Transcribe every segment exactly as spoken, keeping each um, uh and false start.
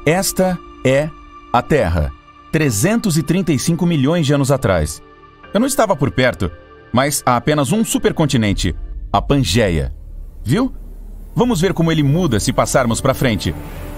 Esta é a Terra, trezentos e trinta e cinco milhões de anos atrás. Eu não estava por perto, mas há apenas um supercontinente, a Pangeia. Viu? Vamos ver como ele muda se passarmos para frente.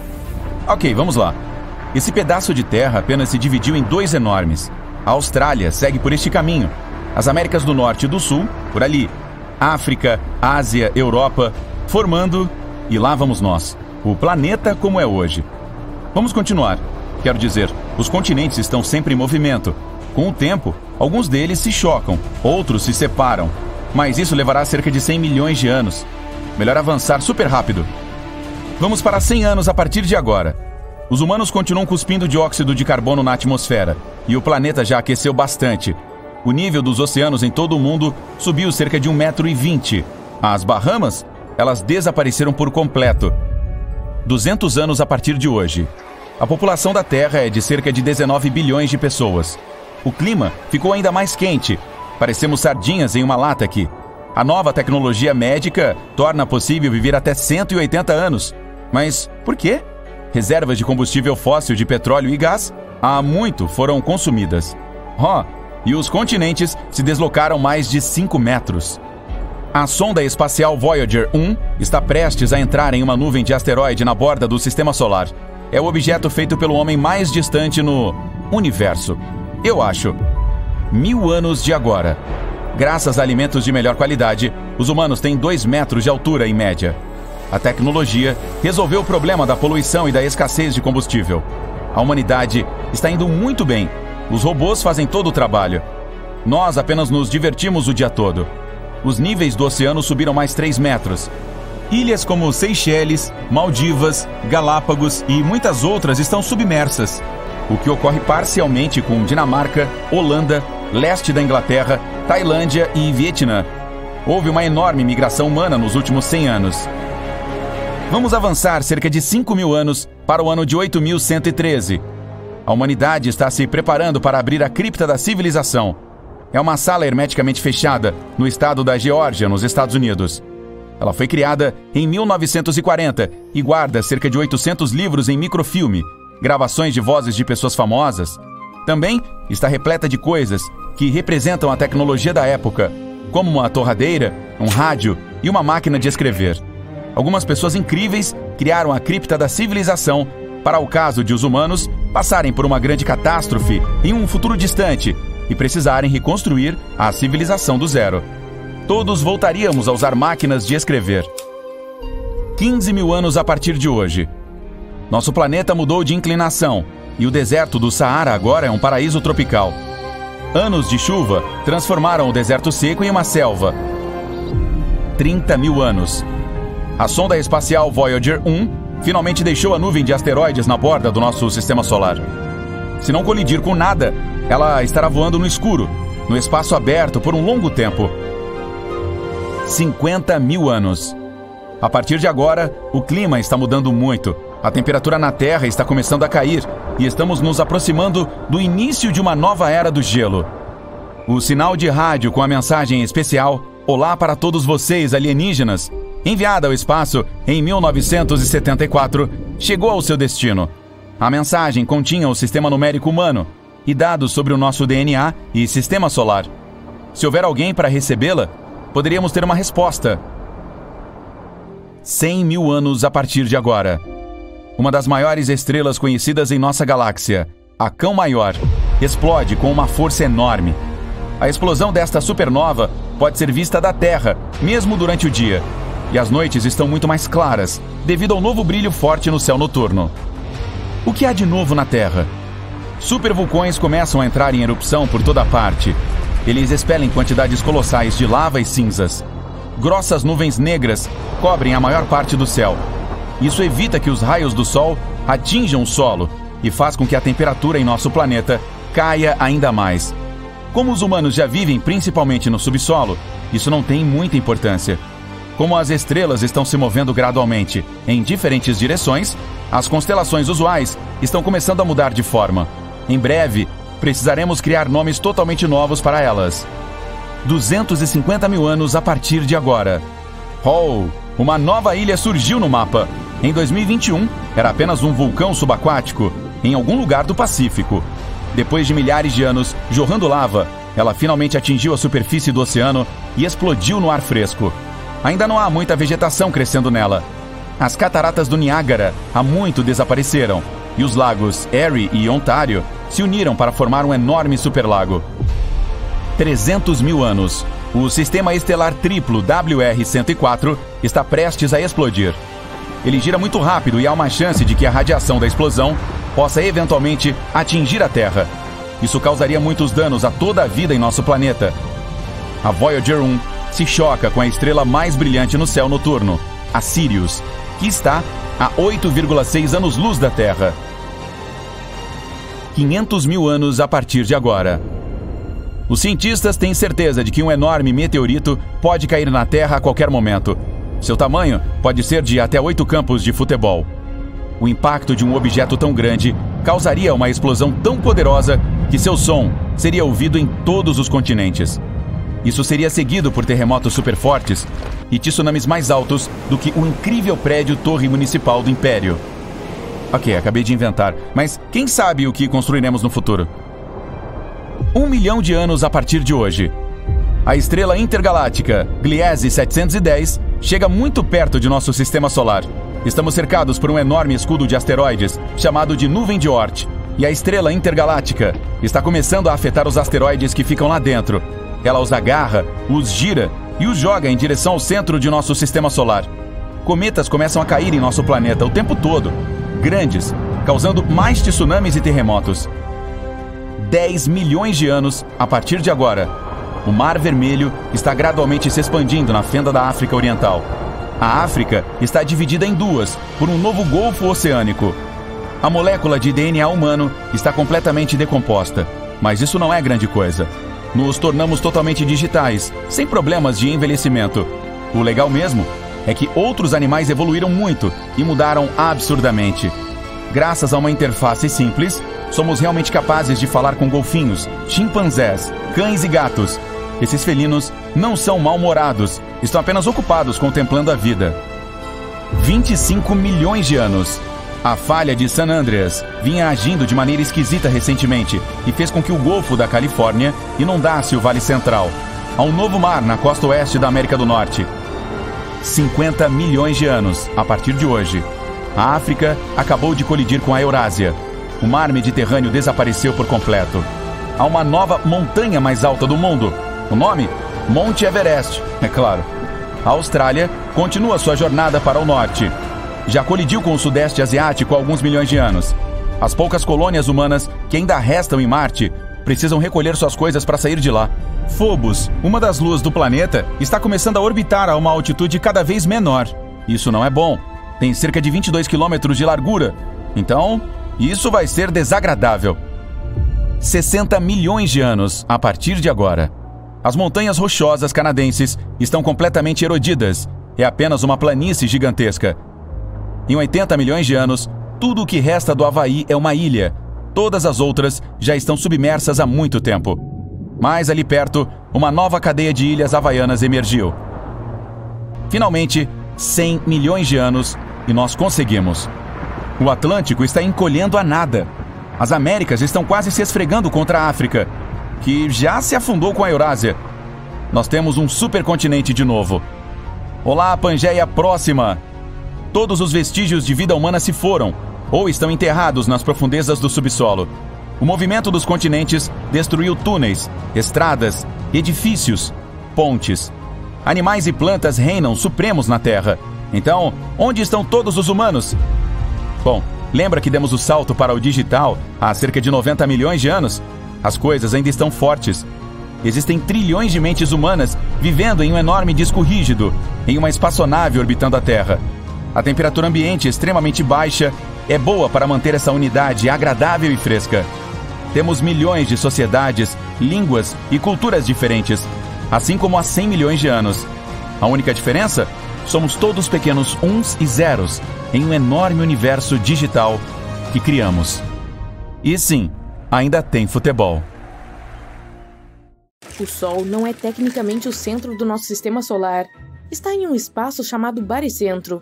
Ok, vamos lá. Esse pedaço de terra apenas se dividiu em dois enormes. A Austrália segue por este caminho. As Américas do Norte e do Sul, por ali. África, Ásia, Europa, formando... E lá vamos nós. O planeta como é hoje. Vamos continuar. Quero dizer, os continentes estão sempre em movimento. Com o tempo, alguns deles se chocam, outros se separam. Mas isso levará cerca de cem milhões de anos. Melhor avançar super rápido. Vamos para cem anos a partir de agora. Os humanos continuam cuspindo dióxido de carbono na atmosfera, e o planeta já aqueceu bastante. O nível dos oceanos em todo o mundo subiu cerca de um metro e vinte. As Bahamas, elas desapareceram por completo. duzentos anos a partir de hoje. A população da Terra é de cerca de dezenove bilhões de pessoas. O clima ficou ainda mais quente. Parecemos sardinhas em uma lata aqui. A nova tecnologia médica torna possível viver até cento e oitenta anos. Mas por quê? Reservas de combustível fóssil de petróleo e gás há muito foram consumidas. Oh, e os continentes se deslocaram mais de cinco metros. A sonda espacial Voyager um está prestes a entrar em uma nuvem de asteroide na borda do Sistema Solar. É o objeto feito pelo homem mais distante no universo. Eu acho. Mil anos de agora. Graças a alimentos de melhor qualidade, os humanos têm dois metros de altura em média. A tecnologia resolveu o problema da poluição e da escassez de combustível. A humanidade está indo muito bem. Os robôs fazem todo o trabalho. Nós apenas nos divertimos o dia todo. Os níveis do oceano subiram mais três metros. Ilhas como Seychelles, Maldivas, Galápagos e muitas outras estão submersas, o que ocorre parcialmente com Dinamarca, Holanda, leste da Inglaterra, Tailândia e Vietnã. Houve uma enorme migração humana nos últimos cem anos. Vamos avançar cerca de cinco mil anos para o ano de oito mil cento e treze. A humanidade está se preparando para abrir a cripta da civilização. É uma sala hermeticamente fechada no estado da Geórgia, nos Estados Unidos. Ela foi criada em mil novecentos e quarenta e guarda cerca de oitocentos livros em microfilme, gravações de vozes de pessoas famosas. Também está repleta de coisas que representam a tecnologia da época, como uma torradeira, um rádio e uma máquina de escrever. Algumas pessoas incríveis criaram a cripta da civilização para o caso de os humanos passarem por uma grande catástrofe em um futuro distante e precisarem reconstruir a civilização do zero. Todos voltaríamos a usar máquinas de escrever. quinze mil anos a partir de hoje. Nosso planeta mudou de inclinação e o deserto do Saara agora é um paraíso tropical. Anos de chuva transformaram o deserto seco em uma selva. trinta mil anos. A sonda espacial Voyager um finalmente deixou a nuvem de asteroides na borda do nosso sistema solar. Se não colidir com nada, ela estará voando no escuro, no espaço aberto por um longo tempo. cinquenta mil anos. A partir de agora, o clima está mudando muito. A temperatura na Terra está começando a cair e estamos nos aproximando do início de uma nova era do gelo. O sinal de rádio com a mensagem especial "Olá para todos vocês, alienígenas", enviada ao espaço em mil novecentos e setenta e quatro, chegou ao seu destino. A mensagem continha o sistema numérico humano e dados sobre o nosso D N A e sistema solar. Se houver alguém para recebê-la, poderíamos ter uma resposta. cem mil anos a partir de agora. Uma das maiores estrelas conhecidas em nossa galáxia, a Cão Maior, explode com uma força enorme. A explosão desta supernova pode ser vista da Terra, mesmo durante o dia. E as noites estão muito mais claras, devido ao novo brilho forte no céu noturno. O que há de novo na Terra? Supervulcões começam a entrar em erupção por toda parte. Eles expelem quantidades colossais de lava e cinzas. Grossas nuvens negras cobrem a maior parte do céu. Isso evita que os raios do Sol atinjam o solo e faz com que a temperatura em nosso planeta caia ainda mais. Como os humanos já vivem principalmente no subsolo, isso não tem muita importância. Como as estrelas estão se movendo gradualmente em diferentes direções, as constelações usuais estão começando a mudar de forma. Em breve, precisaremos criar nomes totalmente novos para elas. duzentos e cinquenta mil anos a partir de agora. Oh, uma nova ilha surgiu no mapa. Em dois mil e vinte e um, era apenas um vulcão subaquático em algum lugar do Pacífico. Depois de milhares de anos jorrando lava, ela finalmente atingiu a superfície do oceano e explodiu no ar fresco. Ainda não há muita vegetação crescendo nela. As cataratas do Niágara há muito desapareceram, e os lagos Erie e Ontário se uniram para formar um enorme superlago. trezentos mil anos. O sistema estelar triplo W R cento e quatro está prestes a explodir. Ele gira muito rápido e há uma chance de que a radiação da explosão possa eventualmente atingir a Terra. Isso causaria muitos danos a toda a vida em nosso planeta. A Voyager um se choca com a estrela mais brilhante no céu noturno, a Sirius, que está a oito vírgula seis anos-luz da Terra. quinhentos mil anos a partir de agora. Os cientistas têm certeza de que um enorme meteorito pode cair na Terra a qualquer momento. Seu tamanho pode ser de até oito campos de futebol. O impacto de um objeto tão grande causaria uma explosão tão poderosa que seu som seria ouvido em todos os continentes. Isso seria seguido por terremotos superfortes e tsunamis mais altos do que o incrível prédio Torre Municipal do Império. Ok, acabei de inventar, mas quem sabe o que construiremos no futuro? Um milhão de anos a partir de hoje. A estrela intergaláctica Gliese setecentos e dez chega muito perto de nosso sistema solar. Estamos cercados por um enorme escudo de asteroides chamado de Nuvem de Oort. E a estrela intergaláctica está começando a afetar os asteroides que ficam lá dentro. Ela os agarra, os gira e os joga em direção ao centro de nosso sistema solar. Cometas começam a cair em nosso planeta o tempo todo, grandes, causando mais tsunamis e terremotos. dez milhões de anos a partir de agora. O Mar Vermelho está gradualmente se expandindo na fenda da África Oriental. A África está dividida em duas por um novo golfo oceânico. A molécula de D N A humano está completamente decomposta, mas isso não é grande coisa. Nos tornamos totalmente digitais, sem problemas de envelhecimento. O legal mesmo é que outros animais evoluíram muito e mudaram absurdamente. Graças a uma interface simples, somos realmente capazes de falar com golfinhos, chimpanzés, cães e gatos. Esses felinos não são mal-humorados, estão apenas ocupados contemplando a vida. vinte e cinco milhões de anos. A falha de San Andreas vinha agindo de maneira esquisita recentemente e fez com que o Golfo da Califórnia inundasse o Vale Central. Há um novo mar na costa oeste da América do Norte. cinquenta milhões de anos a partir de hoje. A África acabou de colidir com a Eurásia. O mar Mediterrâneo desapareceu por completo. Há uma nova montanha mais alta do mundo. O nome? Monte Everest, é claro. A Austrália continua sua jornada para o norte. Já colidiu com o Sudeste Asiático há alguns milhões de anos. As poucas colônias humanas que ainda restam em Marte precisam recolher suas coisas para sair de lá. Phobos, uma das luas do planeta, está começando a orbitar a uma altitude cada vez menor. Isso não é bom. Tem cerca de vinte e dois quilômetros de largura. Então, isso vai ser desagradável. sessenta milhões de anos a partir de agora. As montanhas rochosas canadenses estão completamente erodidas. É apenas uma planície gigantesca. Em oitenta milhões de anos, tudo o que resta do Havaí é uma ilha. Todas as outras já estão submersas há muito tempo. Mais ali perto, uma nova cadeia de ilhas havaianas emergiu. Finalmente, cem milhões de anos e nós conseguimos. O Atlântico está encolhendo a nada. As Américas estão quase se esfregando contra a África, que já se afundou com a Eurásia. Nós temos um supercontinente de novo. Olá, Pangeia próxima! Todos os vestígios de vida humana se foram, ou estão enterrados nas profundezas do subsolo. O movimento dos continentes destruiu túneis, estradas, edifícios, pontes. Animais e plantas reinam supremos na Terra. Então, onde estão todos os humanos? Bom, lembra que demos o salto para o digital há cerca de noventa milhões de anos? As coisas ainda estão fortes. Existem trilhões de mentes humanas vivendo em um enorme disco rígido, em uma espaçonave orbitando a Terra. A temperatura ambiente extremamente baixa é boa para manter essa unidade agradável e fresca. Temos milhões de sociedades, línguas e culturas diferentes, assim como há cem milhões de anos. A única diferença? Somos todos pequenos uns e zeros em um enorme universo digital que criamos. E sim, ainda tem futebol. O Sol não é tecnicamente o centro do nosso sistema solar. Está em um espaço chamado baricentro.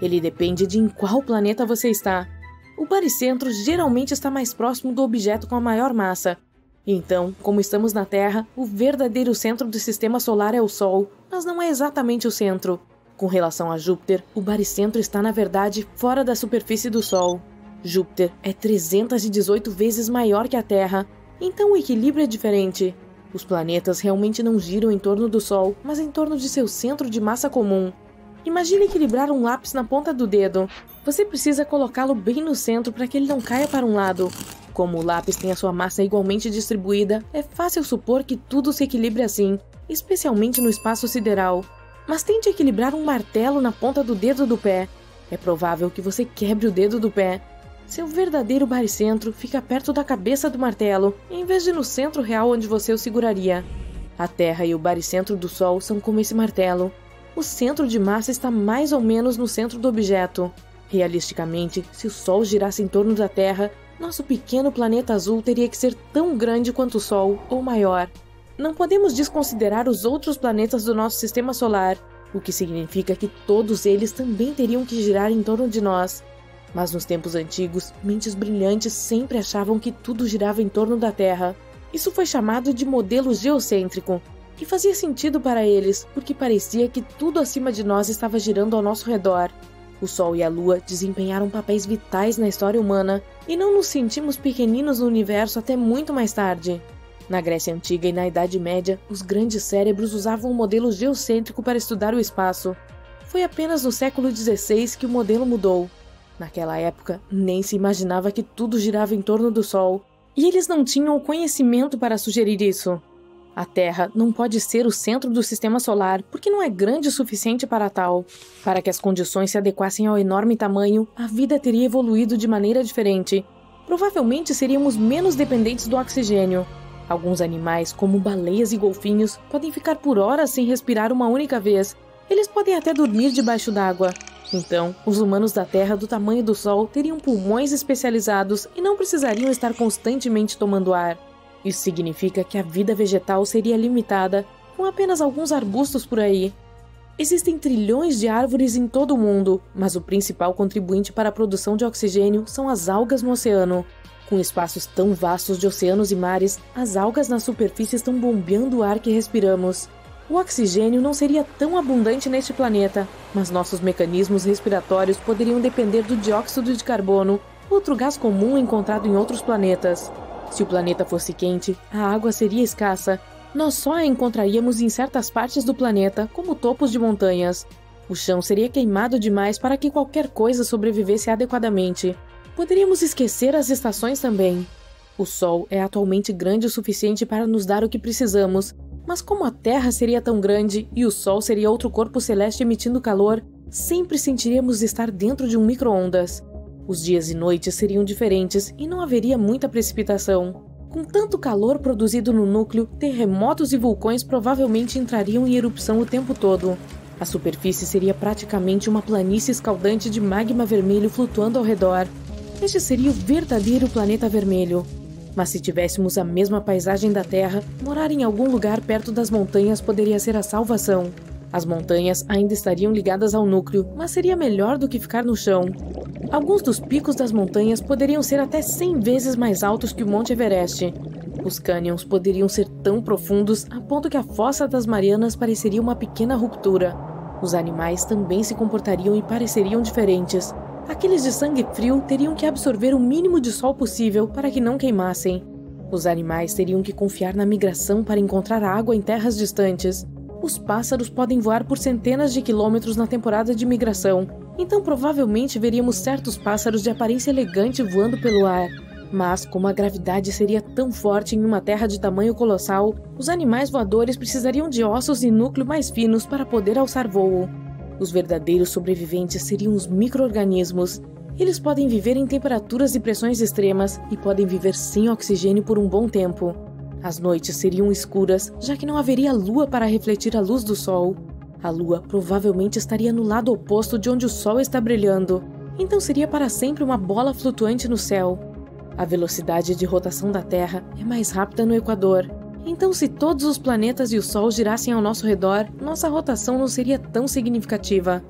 Ele depende de em qual planeta você está. O baricentro geralmente está mais próximo do objeto com a maior massa. Então, como estamos na Terra, o verdadeiro centro do sistema solar é o Sol, mas não é exatamente o centro. Com relação a Júpiter, o baricentro está na verdade fora da superfície do Sol. Júpiter é trezentas e dezoito vezes maior que a Terra, então o equilíbrio é diferente. Os planetas realmente não giram em torno do Sol, mas em torno de seu centro de massa comum. Imagine equilibrar um lápis na ponta do dedo. Você precisa colocá-lo bem no centro para que ele não caia para um lado. Como o lápis tem a sua massa igualmente distribuída, é fácil supor que tudo se equilibre assim, especialmente no espaço sideral. Mas tente equilibrar um martelo na ponta do dedo do pé. É provável que você quebre o dedo do pé. Seu verdadeiro baricentro fica perto da cabeça do martelo, em vez de no centro real onde você o seguraria. A Terra e o baricentro do Sol são como esse martelo. O centro de massa está mais ou menos no centro do objeto. Realisticamente, se o Sol girasse em torno da Terra, nosso pequeno planeta azul teria que ser tão grande quanto o Sol, ou maior. Não podemos desconsiderar os outros planetas do nosso sistema solar, o que significa que todos eles também teriam que girar em torno de nós. Mas nos tempos antigos, mentes brilhantes sempre achavam que tudo girava em torno da Terra. Isso foi chamado de modelo geocêntrico, e fazia sentido para eles, porque parecia que tudo acima de nós estava girando ao nosso redor. O Sol e a Lua desempenharam papéis vitais na história humana, e não nos sentimos pequeninos no universo até muito mais tarde. Na Grécia Antiga e na Idade Média, os grandes cérebros usavam o modelo geocêntrico para estudar o espaço. Foi apenas no século dezesseis que o modelo mudou. Naquela época, nem se imaginava que tudo girava em torno do Sol, e eles não tinham o conhecimento para sugerir isso. A Terra não pode ser o centro do sistema solar porque não é grande o suficiente para tal. Para que as condições se adequassem ao enorme tamanho, a vida teria evoluído de maneira diferente. Provavelmente seríamos menos dependentes do oxigênio. Alguns animais, como baleias e golfinhos, podem ficar por horas sem respirar uma única vez. Eles podem até dormir debaixo d'água. Então, os humanos da Terra do tamanho do Sol teriam pulmões especializados e não precisariam estar constantemente tomando ar. Isso significa que a vida vegetal seria limitada, com apenas alguns arbustos por aí. Existem trilhões de árvores em todo o mundo, mas o principal contribuinte para a produção de oxigênio são as algas no oceano. Com espaços tão vastos de oceanos e mares, as algas na superfície estão bombeando o ar que respiramos. O oxigênio não seria tão abundante neste planeta, mas nossos mecanismos respiratórios poderiam depender do dióxido de carbono, outro gás comum encontrado em outros planetas. Se o planeta fosse quente, a água seria escassa. Nós só a encontraríamos em certas partes do planeta, como topos de montanhas. O chão seria queimado demais para que qualquer coisa sobrevivesse adequadamente. Poderíamos esquecer as estações também. O Sol é atualmente grande o suficiente para nos dar o que precisamos, mas como a Terra seria tão grande e o Sol seria outro corpo celeste emitindo calor, sempre sentiríamos estar dentro de um micro-ondas. Os dias e noites seriam diferentes e não haveria muita precipitação. Com tanto calor produzido no núcleo, terremotos e vulcões provavelmente entrariam em erupção o tempo todo. A superfície seria praticamente uma planície escaldante de magma vermelho flutuando ao redor. Este seria o verdadeiro planeta vermelho. Mas se tivéssemos a mesma paisagem da Terra, morar em algum lugar perto das montanhas poderia ser a salvação. As montanhas ainda estariam ligadas ao núcleo, mas seria melhor do que ficar no chão. Alguns dos picos das montanhas poderiam ser até cem vezes mais altos que o Monte Everest. Os cânions poderiam ser tão profundos a ponto que a Fossa das Marianas pareceria uma pequena ruptura. Os animais também se comportariam e pareceriam diferentes. Aqueles de sangue frio teriam que absorver o mínimo de sol possível para que não queimassem. Os animais teriam que confiar na migração para encontrar água em terras distantes. Os pássaros podem voar por centenas de quilômetros na temporada de migração, então provavelmente veríamos certos pássaros de aparência elegante voando pelo ar. Mas, como a gravidade seria tão forte em uma terra de tamanho colossal, os animais voadores precisariam de ossos e núcleo mais finos para poder alçar voo. Os verdadeiros sobreviventes seriam os micro-organismos. Eles podem viver em temperaturas e pressões extremas e podem viver sem oxigênio por um bom tempo. As noites seriam escuras, já que não haveria lua para refletir a luz do sol. A lua provavelmente estaria no lado oposto de onde o sol está brilhando, então seria para sempre uma bola flutuante no céu. A velocidade de rotação da Terra é mais rápida no Equador, então se todos os planetas e o Sol girassem ao nosso redor, nossa rotação não seria tão significativa.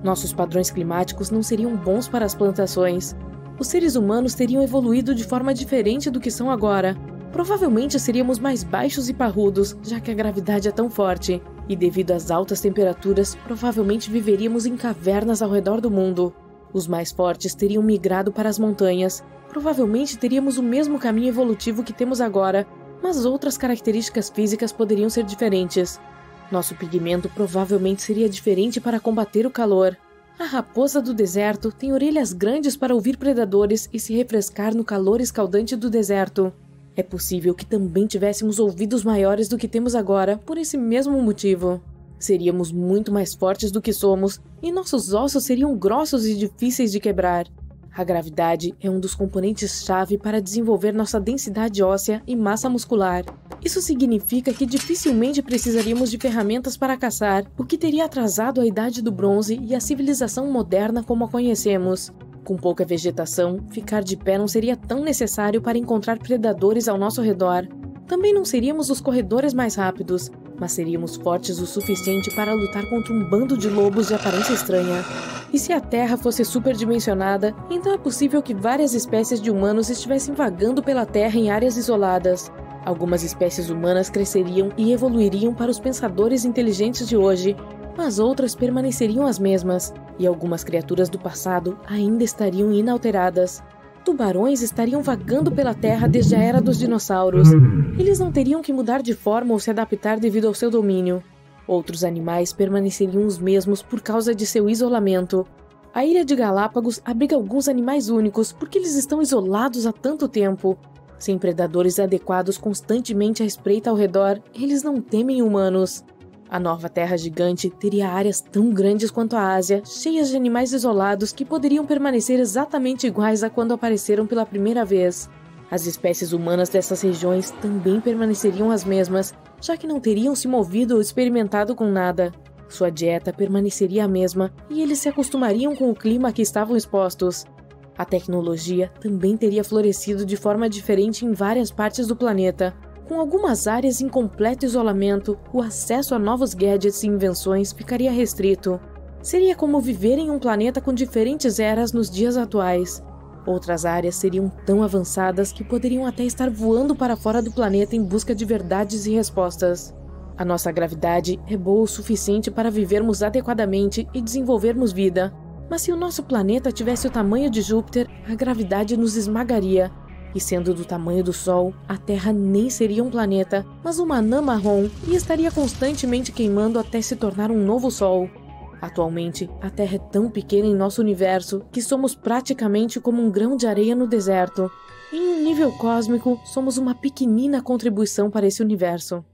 Nossos padrões climáticos não seriam bons para as plantações. Os seres humanos teriam evoluído de forma diferente do que são agora. Provavelmente seríamos mais baixos e parrudos, já que a gravidade é tão forte. E devido às altas temperaturas, provavelmente viveríamos em cavernas ao redor do mundo. Os mais fortes teriam migrado para as montanhas. Provavelmente teríamos o mesmo caminho evolutivo que temos agora, mas outras características físicas poderiam ser diferentes. Nosso pigmento provavelmente seria diferente para combater o calor. A raposa do deserto tem orelhas grandes para ouvir predadores e se refrescar no calor escaldante do deserto. É possível que também tivéssemos ouvidos maiores do que temos agora por esse mesmo motivo. Seríamos muito mais fortes do que somos e nossos ossos seriam grossos e difíceis de quebrar. A gravidade é um dos componentes-chave para desenvolver nossa densidade óssea e massa muscular. Isso significa que dificilmente precisaríamos de ferramentas para caçar, o que teria atrasado a Idade do Bronze e a civilização moderna como a conhecemos. Com pouca vegetação, ficar de pé não seria tão necessário para encontrar predadores ao nosso redor. Também não seríamos os corredores mais rápidos, mas seríamos fortes o suficiente para lutar contra um bando de lobos de aparência estranha. E se a Terra fosse superdimensionada, então é possível que várias espécies de humanos estivessem vagando pela Terra em áreas isoladas. Algumas espécies humanas cresceriam e evoluiriam para os pensadores inteligentes de hoje, mas outras permaneceriam as mesmas, e algumas criaturas do passado ainda estariam inalteradas. Tubarões estariam vagando pela Terra desde a era dos dinossauros. Eles não teriam que mudar de forma ou se adaptar devido ao seu domínio. Outros animais permaneceriam os mesmos por causa de seu isolamento. A ilha de Galápagos abriga alguns animais únicos porque eles estão isolados há tanto tempo. Sem predadores adequados constantemente à espreita ao redor, eles não temem humanos. A nova Terra gigante teria áreas tão grandes quanto a Ásia, cheias de animais isolados que poderiam permanecer exatamente iguais a quando apareceram pela primeira vez. As espécies humanas dessas regiões também permaneceriam as mesmas, já que não teriam se movido ou experimentado com nada. Sua dieta permaneceria a mesma e eles se acostumariam com o clima a que estavam expostos. A tecnologia também teria florescido de forma diferente em várias partes do planeta. Com algumas áreas em completo isolamento, o acesso a novos gadgets e invenções ficaria restrito. Seria como viver em um planeta com diferentes eras nos dias atuais. Outras áreas seriam tão avançadas que poderiam até estar voando para fora do planeta em busca de verdades e respostas. A nossa gravidade é boa o suficiente para vivermos adequadamente e desenvolvermos vida. Mas se o nosso planeta tivesse o tamanho de Júpiter, a gravidade nos esmagaria. E sendo do tamanho do Sol, a Terra nem seria um planeta, mas uma anã marrom e estaria constantemente queimando até se tornar um novo Sol. Atualmente, a Terra é tão pequena em nosso universo que somos praticamente como um grão de areia no deserto. Em um nível cósmico, somos uma pequenina contribuição para esse universo.